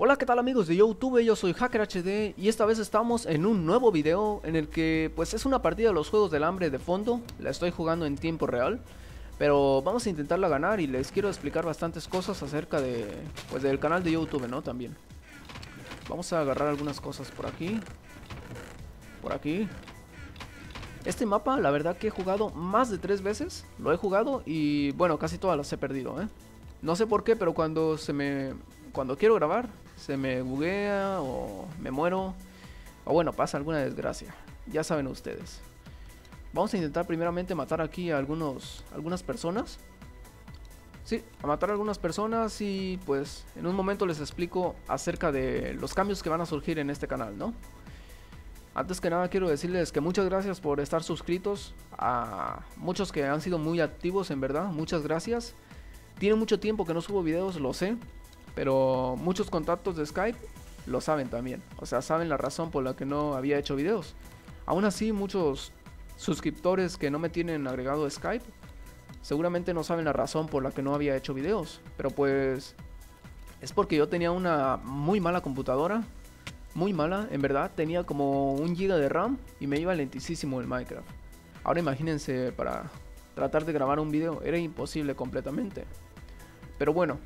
Hola, ¿qué tal amigos de YouTube? Yo soy Hacker HD y esta vez estamos en un nuevo video en el que pues es una partida de los Juegos del Hambre de fondo. La estoy jugando en tiempo real, pero vamos a intentarla ganar y les quiero explicar bastantes cosas acerca de pues del canal de YouTube, ¿no? También vamos a agarrar algunas cosas por aquí. Por aquí. Este mapa, la verdad que he jugado más de 3 veces. Lo he jugado y bueno, casi todas las he perdido, ¿eh? No sé por qué, pero cuando quiero grabar se me buguea o me muero o bueno, pasa alguna desgracia. Ya saben ustedes. Vamos a intentar primeramente matar aquí a algunas personas. Sí, a matar a algunas personas y pues en un momento les explico acerca de los cambios que van a surgir en este canal, ¿no? Antes que nada quiero decirles que muchas gracias por estar suscritos, a muchos que han sido muy activos, en verdad, muchas gracias. Tiene mucho tiempo que no subo videos, lo sé, pero muchos contactos de Skype lo saben también, o sea, saben la razón por la que no había hecho videos. Aún así, muchos suscriptores que no me tienen agregado a Skype seguramente no saben la razón por la que no había hecho videos, pero pues es porque yo tenía una muy mala computadora. Muy mala, en verdad, tenía como 1 GB de RAM y me iba lentísimo el Minecraft. Ahora imagínense, para tratar de grabar un video era imposible completamente. Pero bueno,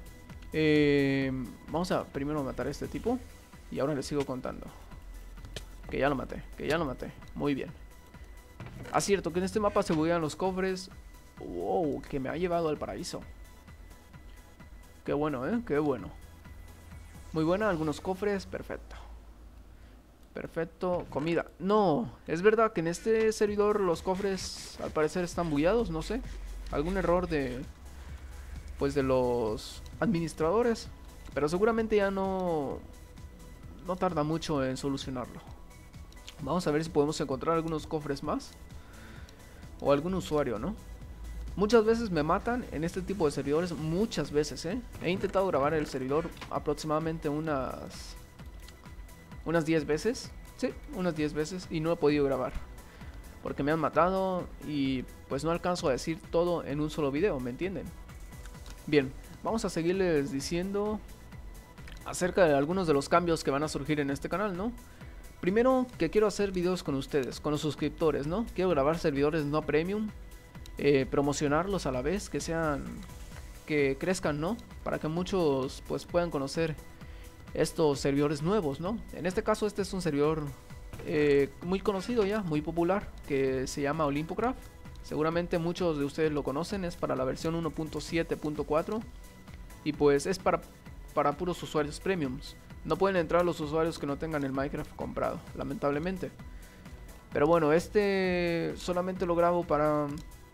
vamos a primero matar a este tipo y ahora les sigo contando. Que ya lo maté, muy bien. Ah, cierto, que en este mapa se buguean los cofres. Wow, que me ha llevado al paraíso. Qué bueno, qué bueno. Muy buena, algunos cofres, perfecto. Perfecto, comida. No, es verdad que en este servidor los cofres al parecer están bugueados, no sé. Algún error de pues de los administradores, pero seguramente ya no tarda mucho en solucionarlo. Vamos a ver si podemos encontrar algunos cofres más o algún usuario, ¿no? Muchas veces me matan en este tipo de servidores, muchas veces, He intentado grabar el servidor aproximadamente unas 10 veces. Sí, unas 10 veces y no he podido grabar porque me han matado y pues no alcanzo a decir todo en un solo video, ¿me entienden? Bien, vamos a seguirles diciendo acerca de algunos de los cambios que van a surgir en este canal, ¿no? Primero, que quiero hacer videos con ustedes, con los suscriptores, ¿no? Quiero grabar servidores no premium, promocionarlos a la vez, que crezcan, ¿no? Para que muchos pues puedan conocer estos servidores nuevos, ¿no? En este caso este es un servidor muy conocido ya, muy popular, que se llama Olympocraft. Seguramente muchos de ustedes lo conocen, es para la versión 1.7.4 y pues es para puros usuarios premiums. No pueden entrar los usuarios que no tengan el Minecraft comprado, lamentablemente. Pero bueno, este solamente lo grabo para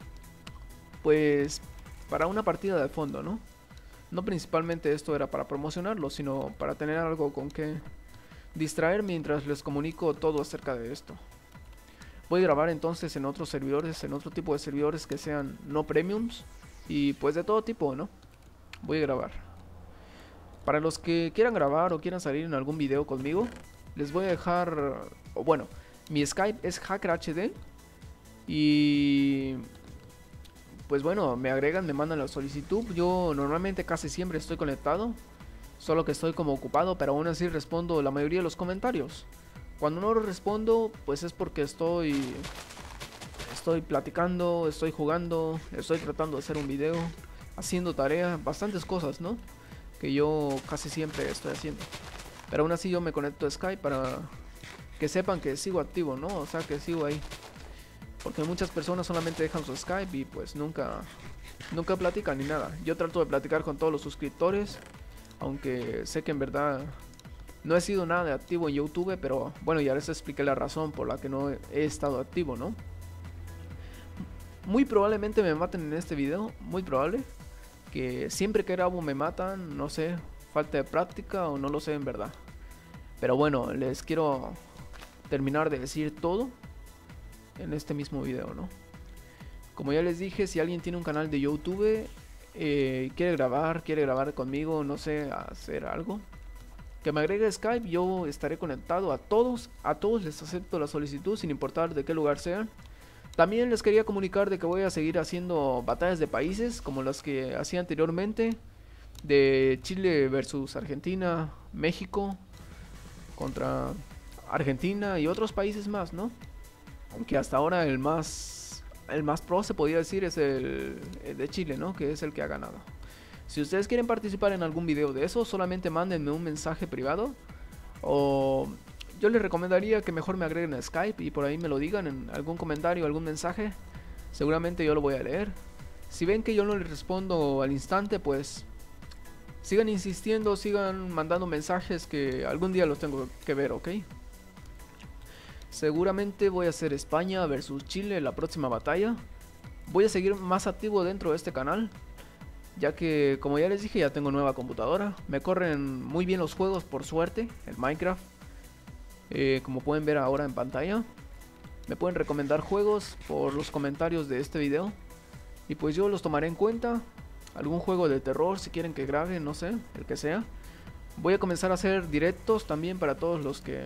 pues para una partida de fondo, ¿no? No principalmente esto era para promocionarlo, sino para tener algo con que distraer mientras les comunico todo acerca de esto. Voy a grabar entonces en otros servidores, en otro tipo de servidores que sean no premiums y pues de todo tipo, ¿no? Voy a grabar. Para los que quieran grabar o quieran salir en algún video conmigo, les voy a dejar, o bueno, mi Skype es HackerHD y pues bueno, me agregan, me mandan la solicitud. Yo normalmente casi siempre estoy conectado, solo que estoy como ocupado, pero aún así respondo la mayoría de los comentarios. Cuando no respondo, pues es porque estoy platicando, estoy jugando, estoy tratando de hacer un video, haciendo tarea, bastantes cosas, ¿no? Que yo casi siempre estoy haciendo. Pero aún así yo me conecto a Skype para que sepan que sigo activo, ¿no? O sea, que sigo ahí. Porque muchas personas solamente dejan su Skype y pues nunca platican ni nada. Yo trato de platicar con todos los suscriptores, aunque sé que en verdad no he sido nada de activo en YouTube, pero bueno, ya les expliqué la razón por la que no he estado activo, ¿no? Muy probablemente me maten en este video, muy probable. Que siempre que grabo me matan, no sé, falta de práctica o no lo sé en verdad. Pero bueno, les quiero terminar de decir todo en este mismo video, ¿no? Como ya les dije, si alguien tiene un canal de YouTube, quiere grabar conmigo, no sé, hacer algo, que me agregue Skype, yo estaré conectado a todos les acepto la solicitud sin importar de qué lugar sean. También les quería comunicar de que voy a seguir haciendo batallas de países como las que hacía anteriormente. de Chile versus Argentina, México contra Argentina y otros países más, ¿no? Aunque hasta ahora el más pro se podría decir es el de Chile, ¿no? Que es el que ha ganado. Si ustedes quieren participar en algún video de eso, solamente mándenme un mensaje privado. O yo les recomendaría que mejor me agreguen a Skype y por ahí me lo digan en algún comentario, algún mensaje. Seguramente yo lo voy a leer. Si ven que yo no les respondo al instante, pues sigan insistiendo, sigan mandando mensajes que algún día los tengo que ver, ¿ok? Seguramente voy a hacer España versus Chile la próxima batalla. Voy a seguir más activo dentro de este canal, ya que como ya les dije ya tengo nueva computadora. Me corren muy bien los juegos por suerte, el Minecraft. Como pueden ver ahora en pantalla. Me pueden recomendar juegos por los comentarios de este video y pues yo los tomaré en cuenta. Algún juego de terror si quieren que grabe, no sé, el que sea. Voy a comenzar a hacer directos también para todos los que...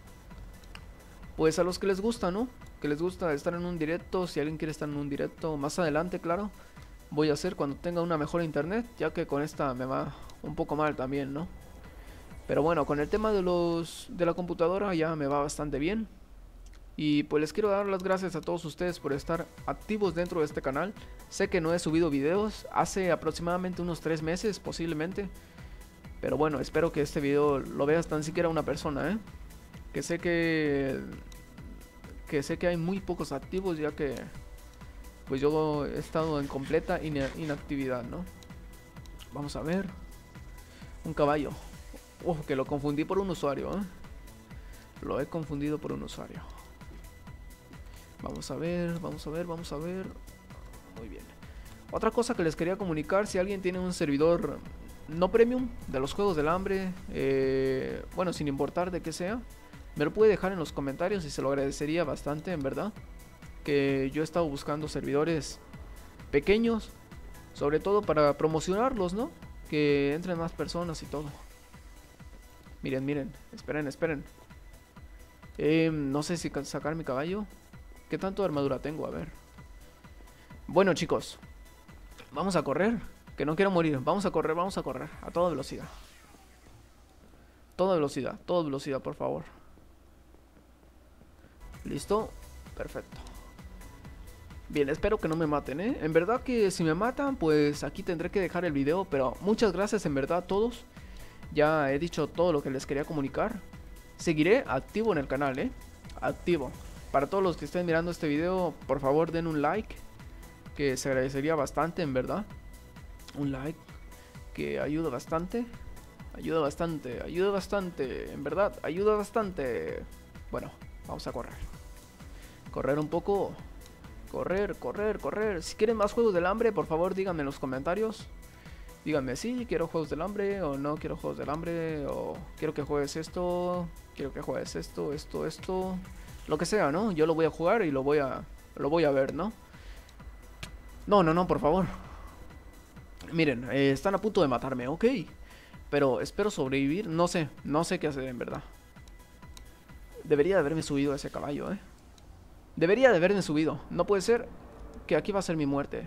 pues a los que les gusta, ¿no? Que les gusta estar en un directo. Si alguien quiere estar en un directo más adelante, claro, voy a hacer cuando tenga una mejor internet, ya que con esta me va un poco mal también, ¿no? Pero bueno, con el tema de la computadora ya me va bastante bien. Y pues les quiero dar las gracias a todos ustedes por estar activos dentro de este canal. Sé que no he subido videos hace aproximadamente unos 3 meses posiblemente. Pero bueno, espero que este video lo veas tan siquiera una persona, ¿eh? Que sé que hay muy pocos activos, ya que pues yo he estado en completa inactividad, ¿no? Vamos a ver. Un caballo. Que lo confundí por un usuario, ¿eh? Lo he confundido por un usuario. Vamos a ver, vamos a ver, vamos a ver. Muy bien. Otra cosa que les quería comunicar, si alguien tiene un servidor no premium de los Juegos del Hambre, bueno, sin importar de qué sea, me lo puede dejar en los comentarios y se lo agradecería bastante, en verdad. Que yo he estado buscando servidores pequeños, sobre todo para promocionarlos, ¿no? Que entren más personas y todo. Miren, miren, esperen, esperen. No sé si sacar mi caballo. ¿Qué tanto de armadura tengo? A ver. Bueno, chicos, vamos a correr, que no quiero morir. Vamos a correr a toda velocidad. Toda velocidad, por favor. Listo, perfecto. Bien, espero que no me maten, ¿eh? En verdad que si me matan, pues aquí tendré que dejar el video. Pero muchas gracias en verdad a todos. Ya he dicho todo lo que les quería comunicar. Seguiré activo en el canal, ¿eh? Activo. Para todos los que estén mirando este video, por favor den un like, que se agradecería bastante, en verdad. Un like que ayuda bastante. Ayuda bastante, en verdad, ayuda bastante. Bueno, vamos a correr. Correr un poco. Correr. Si quieren más Juegos del Hambre, por favor díganme en los comentarios. Díganme si quiero Juegos del Hambre o no quiero Juegos del Hambre. O quiero que juegues esto, quiero que juegues esto. Lo que sea, ¿no? Yo lo voy a jugar y lo voy a ver, ¿no? No, por favor. Miren, están a punto de matarme, ok. Pero espero sobrevivir. No sé qué hacer en verdad. Debería de haberme subido a ese caballo, ¿eh? Debería de haberme subido. No puede ser que aquí va a ser mi muerte.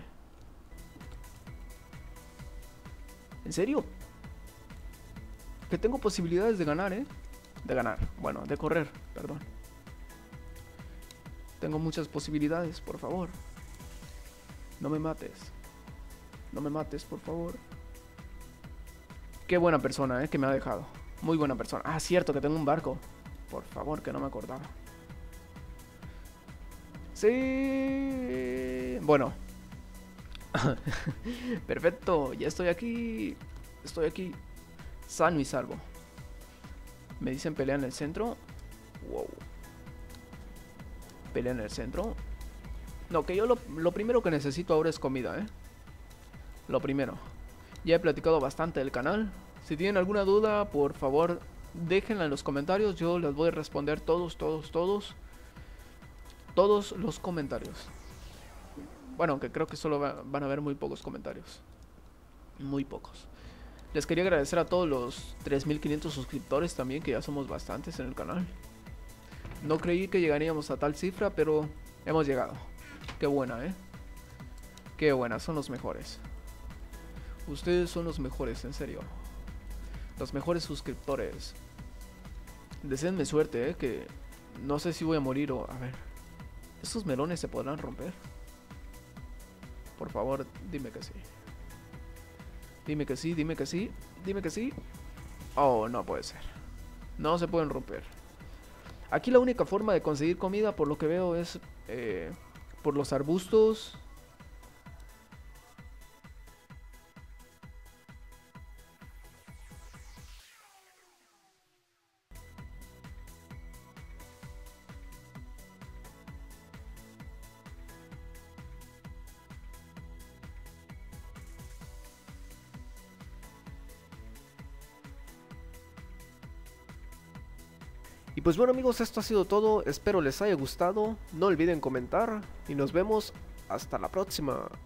¿En serio? Que tengo posibilidades de ganar, ¿eh? De ganar, bueno, de correr, perdón. Tengo muchas posibilidades, por favor. No me mates. No me mates, por favor. Qué buena persona, que me ha dejado. Muy buena persona. Ah, cierto, que tengo un barco. Por favor, que no me acordaba. Sí. Bueno. Perfecto, ya estoy aquí. Estoy aquí. Sano y salvo. Me dicen pelea en el centro. Wow. Pelea en el centro. No, que yo lo primero que necesito ahora es comida, Lo primero. Ya he platicado bastante del canal. Si tienen alguna duda, por favor, déjenla en los comentarios. Yo les voy a responder todos los comentarios. Bueno, aunque creo que solo van a haber muy pocos comentarios. Muy pocos. Les quería agradecer a todos los 3500 suscriptores también, que ya somos bastantes en el canal. No creí que llegaríamos a tal cifra, pero hemos llegado. Qué buena, Qué buena, son los mejores. Ustedes son los mejores, en serio. Los mejores suscriptores. Deseenme suerte, que no sé si voy a morir o... A ver. ¿Estos melones se podrán romper? Por favor, dime que sí. Dime que sí, dime que sí. Dime que sí. Oh, no puede ser. No se pueden romper. Aquí la única forma de conseguir comida, por lo que veo, es por los arbustos. Y pues bueno amigos, esto ha sido todo, espero les haya gustado, no olviden comentar y nos vemos hasta la próxima.